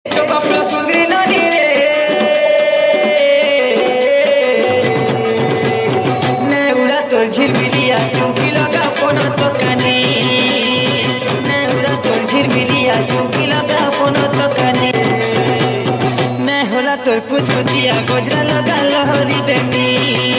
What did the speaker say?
चोपापुरा सुंदरी नानी रे नेउरा तोर झिलमिलिया चौकी लगा पोनो तो कानी नेउरा तोर झिलमिलिया चौकी लगा पोनो तो कानी ने होला तोर कुछ कुचिया गोजरा लगा लहरी बेनी।